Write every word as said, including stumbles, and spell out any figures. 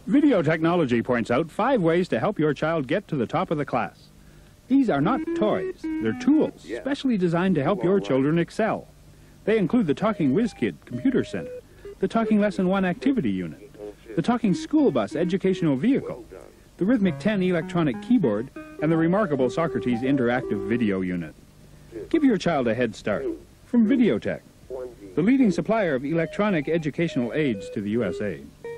Video Technology points out five ways to help your child get to the top of the class. These are not toys, they're tools specially designed to help your children excel. They include the Talking WizKid Computer Center, the Talking Lesson one Activity Unit, the Talking School Bus Educational Vehicle, the Rhythmic ten Electronic Keyboard, and the remarkable Socrates Interactive Video Unit. Give your child a head start from Videotech, the leading supplier of electronic educational aids to the U S A.